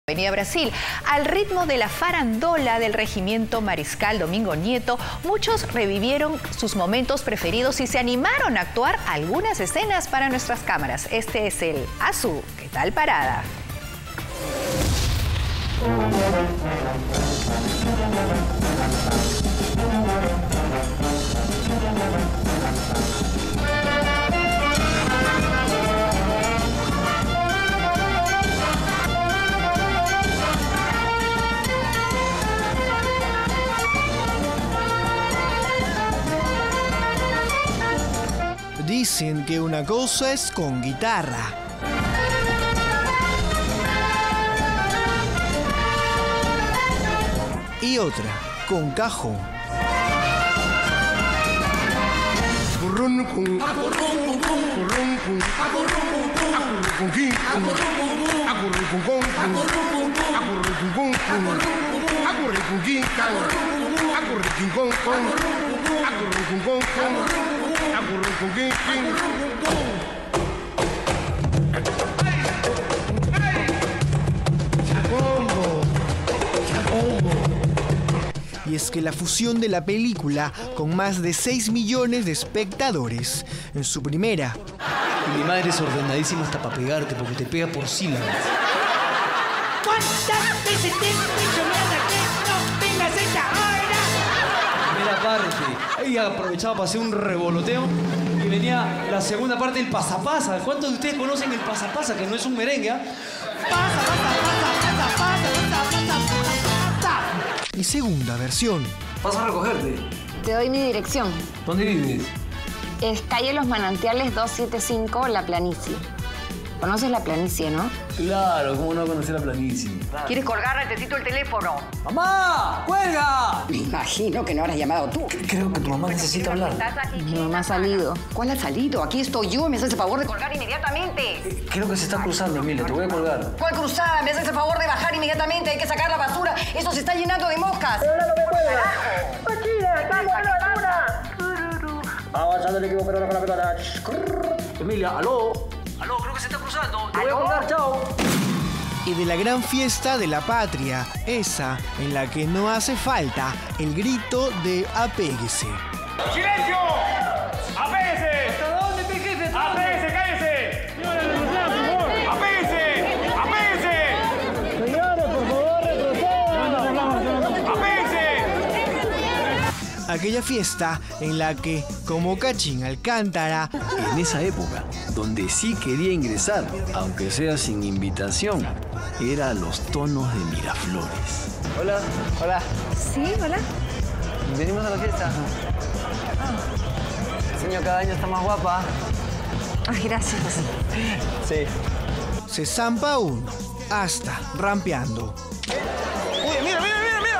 Avenida Brasil. Al ritmo de la farandola del regimiento Mariscal Domingo Nieto, muchos revivieron sus momentos preferidos y se animaron a actuar algunas escenas para nuestras cámaras. Este es el Azul. ¿Qué tal parada? Dicen que una cosa es con guitarra y otra con cajón. Y es que la fusión de la película, con más de 6 millones de espectadores en su primera. Y mi madre es ordenadísima hasta para pegarte, porque te pega por sílabas. ¿Cuántas veces te he dicho mierda que no vengas a esta hora? Primera parte, ahí aprovechaba para hacer un revoloteo y venía la segunda parte del pasapasa. ¿Cuántos de ustedes conocen el pasapasa, que no es un merengue? Y segunda versión. Paso a recogerte. Te doy mi dirección. ¿Dónde vives? Es calle Los Manantiales 275, La Planicie. ¿Conoces La Planicie, no? Claro, ¿cómo no conocer la planicie? ¿Quieres colgar? Necesito el teléfono. ¡Mamá! ¡Cuelga! Me imagino que no habrás llamado tú. Creo que tu mamá necesita hablar. Mi mamá ha salido. ¿Cuál ha salido? Aquí estoy yo. ¿Me haces el favor de colgar inmediatamente? Creo que se está cruzando, Emilia. Te voy a colgar. ¿Cuál cruzada? ¿Me haces el favor de bajar inmediatamente? Hay que sacar la basura. Eso se está llenando de moscas. Avanzando el equipo peruano con la pelota. Emilia, aló. Aló, creo que se está cruzando. Te voy a colgar, chao. Y de la gran fiesta de la patria, esa en la que no hace falta el grito de apéguese. ¡Silencio! ¡Apéguese! ¿Hasta dónde, mi jefe? ¡Apéguese, cállese! ¡Apéguese! ¡Apéguese! Señores, por favor, retrocedan. ¡Apéguese! Aquella fiesta en la que, como Cachín Alcántara, En esa época, donde sí quería ingresar, aunque sea sin invitación, era a los tonos de Miraflores. Hola. Hola. ¿Sí? ¿Hola? Venimos a la fiesta. El señor cada año está más guapa. Ay, gracias. Sí. se zampa uno, hasta rampeando. ¡Uy, mira, mira, mira, mira!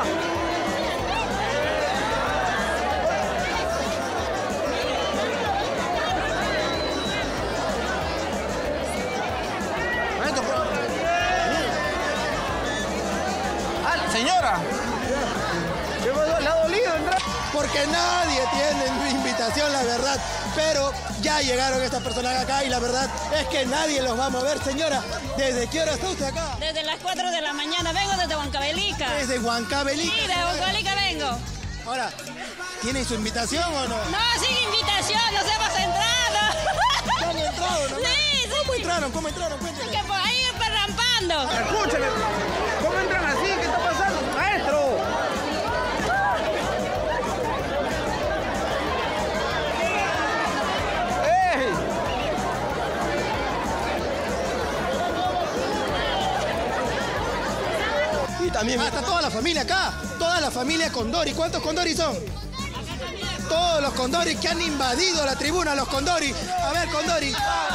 Señora, ¿le ha dolido entrar? Porque nadie tiene invitación, la verdad. Pero ya llegaron estas personas acá y la verdad es que nadie los va a mover. Señora, ¿desde qué hora está usted acá? Desde las 4 de la mañana, vengo desde Huancavelica. Desde Huancavelica. Sí, desde Huancavelica vengo. Ahora, ¿tienen su invitación o no? No, sin invitación, nos hemos entrado. ¿Ya han entrado, no? Sí, sí. ¿Cómo entraron? ¿Cómo entraron? Cuénteme. Que por ahí rampando. Escúcheme, ¿cómo entran así? ¿Qué está pasando? ¡Maestro! ¡Ey! Y también está toda la familia acá. Toda la familia Condori. ¿Cuántos Condori son? Todos los Condori que han invadido la tribuna, los Condori. A ver, Condori.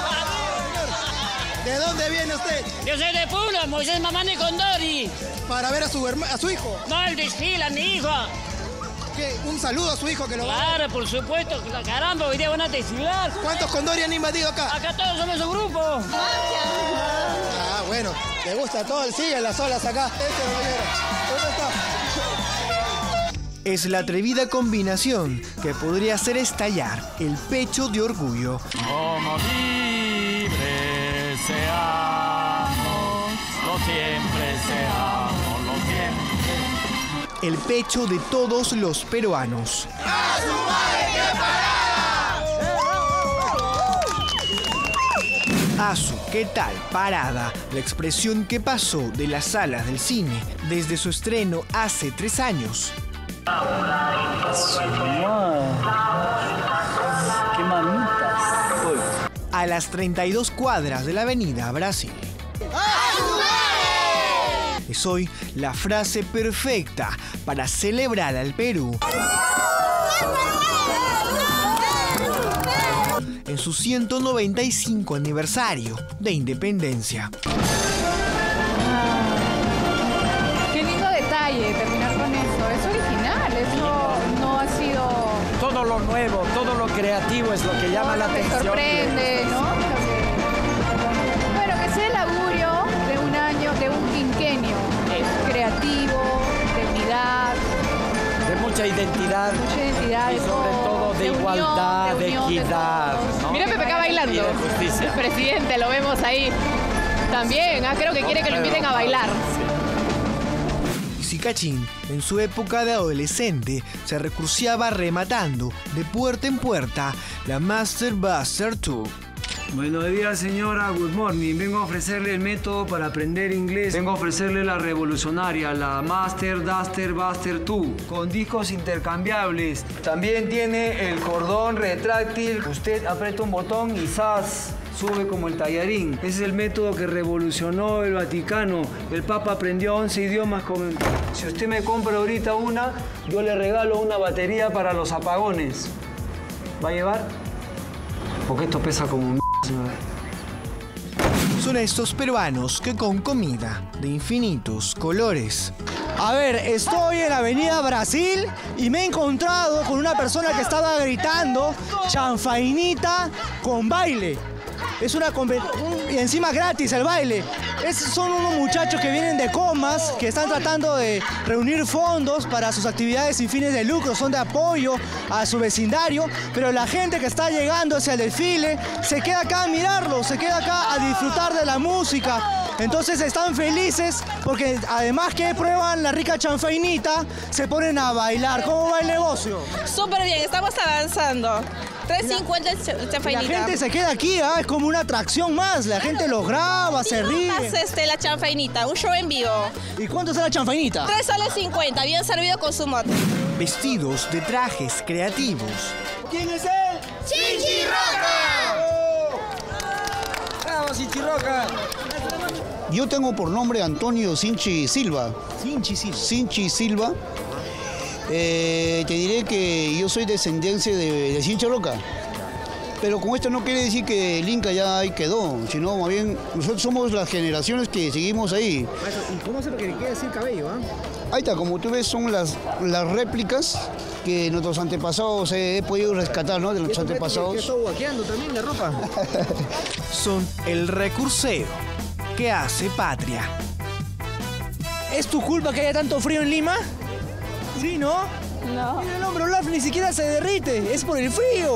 ¿De dónde viene usted? Yo soy de Puno, Moisés Mamani Condori. Para ver a su hijo. No, el desfile, mi hijo. ¿Qué? Un saludo a su hijo que lo va a ver. Claro, por supuesto. Caramba, hoy día van a desfilar. ¿Cuántos Condori han invadido acá? Acá todos somos un grupo. Ah, bueno. ¿Le gusta todo el sigue en las olas acá? ¿Dónde está? Es la atrevida combinación que podría hacer estallar el pecho de orgullo. Como libres seamos, los siempre, seámoslo siempre. El pecho de todos los peruanos. ¡A su madre, qué parada! Asu, ¿qué tal? Parada. La expresión que pasó de las salas del cine desde su estreno hace 3 años. ¡Qué mamitas! A las 32 cuadras de la avenida Brasil. Es hoy la frase perfecta para celebrar al Perú en su 195 aniversario de independencia. Qué lindo detalle terminar con eso. Es original, eso no ha sido... Todo lo nuevo, todo lo creativo es lo que llama la atención. Me sorprende, ¿no? Bueno, que sea el augurio de un año, de un quinquenio creativo, de unidad. De mucha identidad. Mucha identidad. Y sobre todo de igualdad, de equidad. ¿No? Mira PPK bailando. Y de justicia. El presidente, lo vemos ahí. También, creo que quiere que lo inviten a bailar. Si Kachin, en su época de adolescente, se recurseaba rematando de puerta en puerta la Master Blaster 2. Buenos días, señora. Good morning. Vengo a ofrecerle el método para aprender inglés. Vengo a ofrecerle la revolucionaria, la Master Duster Buster 2, con discos intercambiables. También tiene el cordón retráctil. Usted aprieta un botón y ¡zas! Sube como el tallarín. Ese es el método que revolucionó el Vaticano. El Papa aprendió 11 idiomas con... Si usted me compra ahorita una, yo le regalo una batería para los apagones. ¿Va a llevar? Porque esto pesa como un... Son estos peruanos que con comida de infinitos colores. A ver, estoy en la avenida Brasil y me he encontrado con una persona que estaba gritando chanfainita con baile. Es y encima gratis el baile. Son unos muchachos que vienen de Comas, que están tratando de reunir fondos para sus actividades sin fines de lucro, son de apoyo a su vecindario, pero la gente que está llegando hacia el desfile se queda acá a mirarlo, se queda acá a disfrutar de la música. Entonces están felices porque además que prueban la rica chanfainita, se ponen a bailar. ¿Cómo va el negocio? Súper bien, estamos avanzando. 3.50 chanfainita. La gente se queda aquí, es como una atracción más. La gente los graba, se ríe. La chanfainita, un show en vivo. ¿Y cuánto está la chanfainita? 3 soles 50, bien servido con su mote. Vestidos de trajes creativos. ¿Quién es él? ¡Chinchirroca! ¡Bravo, Chinchirroca! Yo tengo por nombre Antonio Sinchi Silva. Sinchi Silva. Te diré que yo soy descendencia de Chinchirroca. Pero con esto no quiere decir que el Inca ya ahí quedó, sino más bien nosotros somos las generaciones que seguimos ahí. ¿Y cómo se lo que le queda así el cabello? Ahí está, como tú ves, son las réplicas que nuestros antepasados he podido rescatar, ¿no? De nuestros antepasados. ¿Qué está guaqueando también la ropa? Son el recurseo que hace patria. ¿Es tu culpa que haya tanto frío en Lima? Sí, ¿no? No. Mira el hombro, Olaf, ni siquiera se derrite. Es por el frío.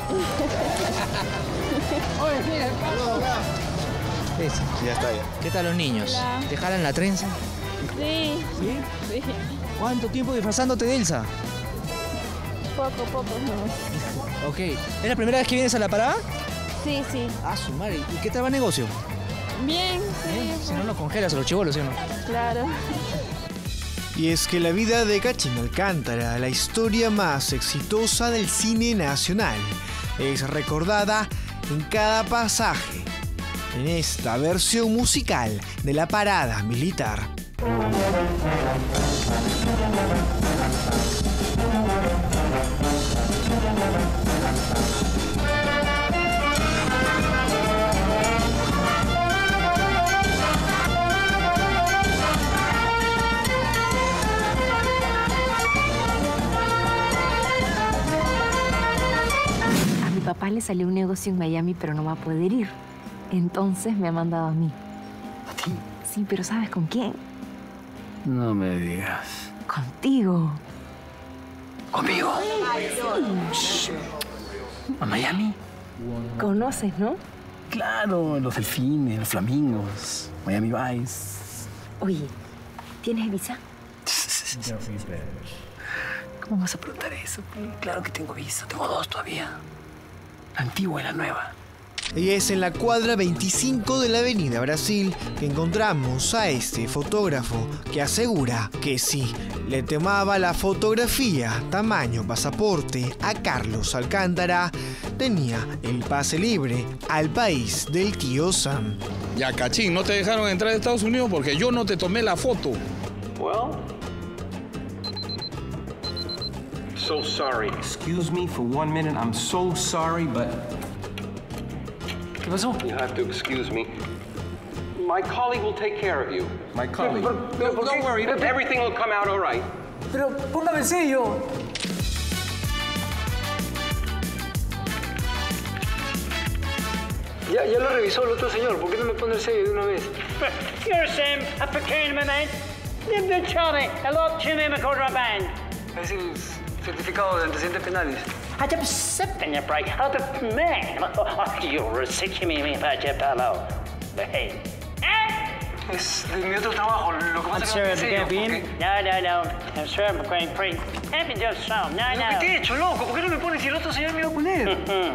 Oye, mira, ya está ya. ¿Qué tal los niños? Hola. ¿Te jalan la trenza? Sí. ¿Sí? ¿Cuánto tiempo disfrazándote de Elsa? Poco, no. Ok. ¿Es la primera vez que vienes a la parada? Sí. Ah, su madre. ¿Y qué tal va el negocio? Bien, Si no, lo congelas a los chibolos, ¿sí o no? Claro. Y es que la vida de Kachin Alcántara, la historia más exitosa del cine nacional, es recordada en cada pasaje, en esta versión musical de la parada militar. Papá le salió un negocio en Miami, pero no va a poder ir. Entonces me ha mandado a mí. ¿A ti? Sí, pero ¿sabes con quién? No me digas. Contigo. ¿Conmigo? Sí. ¿A Miami? ¿Conoces, no? Claro, los delfines, los flamingos, Miami Vice. Oye, ¿tienes visa? ¿Cómo vas a preguntar eso? Claro que tengo visa. Tengo 2 todavía. La antigua y la nueva. Y es en la cuadra 25 de la Avenida Brasil que encontramos a este fotógrafo que asegura que si le tomaba la fotografía tamaño pasaporte a Carlos Alcántara, tenía el pase libre al país del tío Sam. Ya, cachín, no te dejaron entrar a Estados Unidos porque yo no te tomé la foto. Well, so sorry. Excuse me for 1 minute. I'm so sorry, but... ¿Qué pasó? You have to excuse me. My colleague will take care of you. My colleague. Don't worry. Everything will come out all right. Pero póngame el sello. Ya lo revisó el otro señor. ¿Por qué no me pone el sello de una vez? You're Sam, a pequeño moment. De Charlie, a lot to me, contraband. Es el certificado de antecedentes penales. I just sipping your break. Oh, the man. You're sick of me, but you fellow. Behave. Es de mi otro trabajo. Lo que pasa es que no me sello. No. I'm sure I'm going free. Happy just so. No. ¿Qué te he hecho, loco? ¿Por qué no me pones si el otro señor me iba a poner?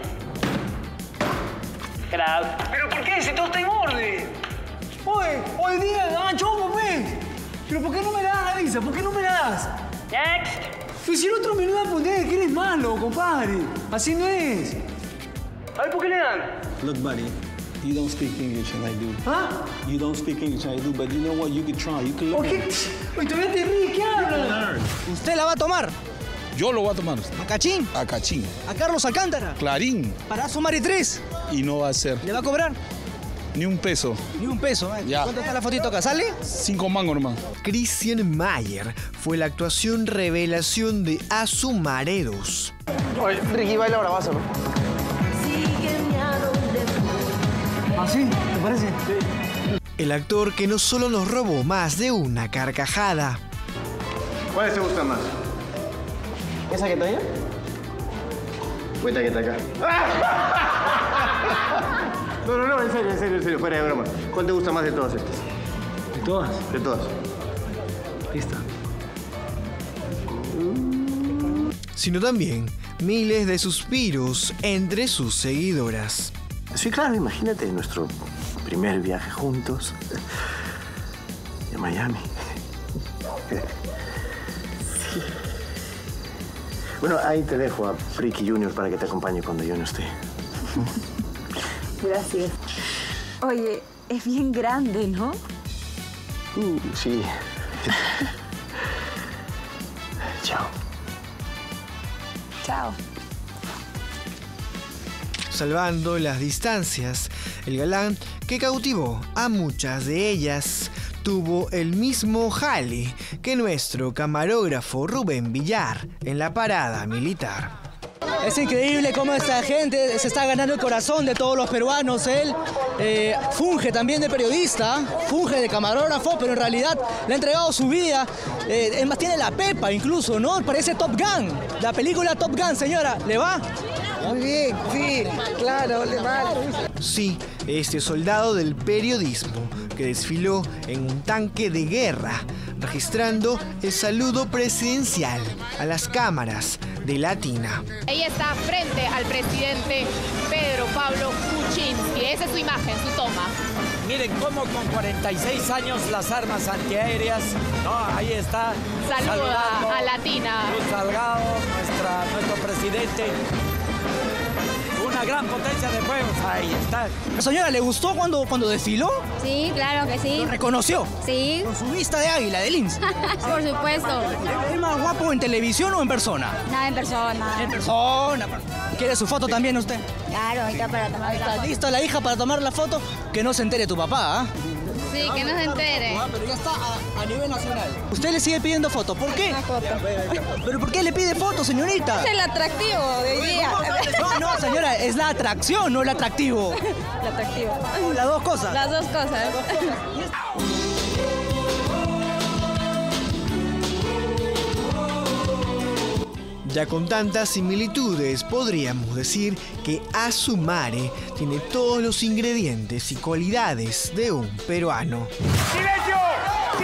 Get out. ¿Pero por qué? Si todo está en orden. Oye, hoy día, chongo, pues. ¿Pero por qué no me das, Alisa? ¿Por qué no me das? Next. Pues si el otro me lo va a poner, que eres malo, compadre. Así no es. A ver, ¿por qué le dan? Look, buddy, you don't speak English and I do. ¿Ah? You don't speak English and I do, but you know what? You could try. You could learn. ¿Por qué? Oye, todavía te ríes, ¿qué hablas? ¿Usted la va a tomar? Yo lo voy a tomar. ¿A Cachín? A Cachín. ¿A Carlos Alcántara? Clarín. Para sumar 3. Y no va a ser. ¿Le va a cobrar? Ni un peso. Ni un peso, ¿eh? Ya. ¿Cuánto está la fotito acá? ¿Sale? 5 mangos nomás. Christian Mayer fue la actuación revelación de Asumareros. Oye, Ricky baila bravazo, ¿no? ¿Ah, sí? ¿Te parece? Sí. El actor que no solo nos robó más de una carcajada. ¿Cuáles te gustan más? ¿Esa que está allá? O esta que está acá. No, en serio, fuera de broma. ¿Cuál te gusta más de todas estas? ¿De todas? De todas. Esta. Sino también miles de suspiros entre sus seguidoras. Sí, claro, imagínate nuestro primer viaje juntos a Miami. Sí. Bueno, ahí te dejo a Ricky Jr. para que te acompañe cuando yo no esté. Gracias. Oye, es bien grande, ¿no? Sí. Chao. Chao. Salvando las distancias, el galán que cautivó a muchas de ellas tuvo el mismo jale que nuestro camarógrafo Rubén Villar en la parada militar. Es increíble cómo esta gente se está ganando el corazón de todos los peruanos. Él funge también de periodista, funge de camarógrafo, pero en realidad le ha entregado su vida. Es más, tiene la pepa incluso, ¿no? Parece Top Gun, la película Top Gun, señora. ¿Le va? Muy bien, sí, claro, le va. Sí, este soldado del periodismo que desfiló en un tanque de guerra, registrando el saludo presidencial a las cámaras de Latina. Ella está frente al presidente Pedro Pablo Kuczynski. Esa es su imagen, su toma. Miren cómo con 46 años las armas antiaéreas, no, ahí está. Saluda a Latina. Luz Salgado, nuestro presidente. Una gran potencia de fuegos, ahí está. Señora, ¿le gustó cuando desfiló? Sí, claro que sí. ¿Lo reconoció? Sí. Con su vista de águila, de lince. Por supuesto. ¿Es más guapo en televisión o en persona? Nada, en persona. En persona. ¿Quiere su foto también usted? Claro, ahorita para tomar la foto. ¿Está lista la hija para tomar la foto? Que no se entere tu papá, ¿ah? Sí, que no se entere. Pero ya está a nivel nacional. Usted le sigue pidiendo foto. ¿Por qué? Una foto. ¿Pero por qué le pide foto, señorita? Es el atractivo de hoy día. No, señora, es la atracción, no el atractivo. El atractivo. Las dos cosas. Las dos cosas. Ya con tantas similitudes podríamos decir que Asumare tiene todos los ingredientes y cualidades de un peruano. ¡Silencio!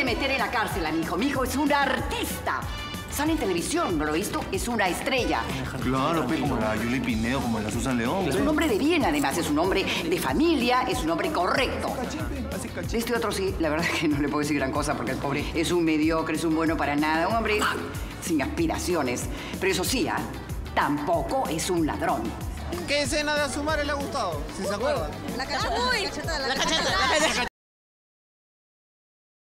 meter en la cárcel a mi hijo. Mi hijo es un artista. Sale en televisión, ¿no lo he visto? Es una estrella. Claro, como la Yuli Pinedo, como la Susan León. Es un hombre de bien, además. Es un hombre de familia, es un hombre correcto. Este otro sí, la verdad es que no le puedo decir gran cosa porque el pobre es un mediocre, es un bueno para nada. Un hombre sin aspiraciones. Pero eso sí, tampoco es un ladrón. ¿Qué escena de Azumare le ha gustado? Si se acuerdan. La cachetada.